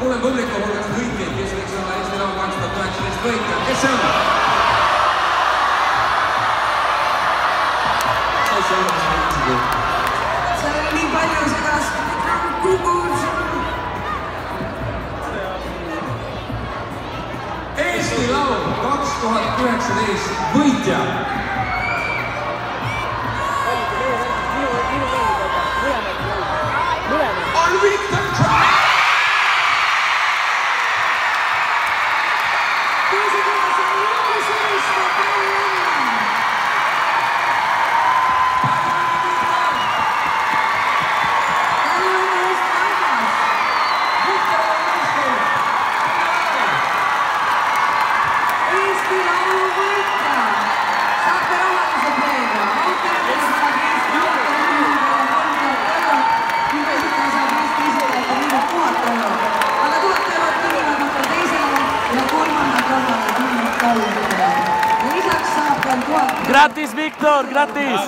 kuulen publiku hulgast võitjaid, kes võiks olla Eesti Laul 2019 võitja. Kes see on? Seal oli nii palju segast kukuus. Eesti Laul 2019 võitja. On Victor Crow! Gratis, Victor, gratis!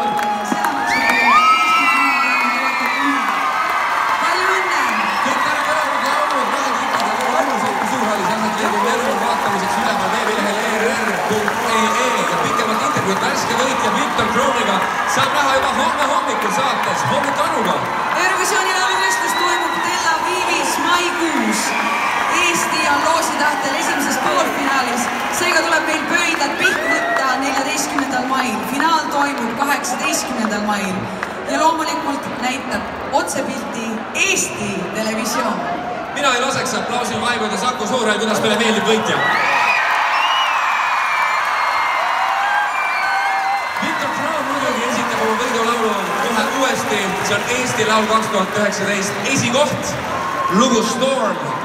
Värske võitja Victor Crowniga saab näha juba homme hommikul saates Hommik Anuga. Eurovisiooni lauluvestlus toimub Tel Avivis maikuus. Eesti on loositahtel esimeses poolfinaalis. Seega tuleb meil pöidlad pihku võtta 14. mail. Finaal toimub 18. mail. Ja loomulikult näitab otsepilti Eesti Televisioon. Mina ei laseks aplausil vaibuda Saku Suurhäll, kuidas meile meeldib võitja. See on Eesti Laul 2019 esikoht, lugu Storm.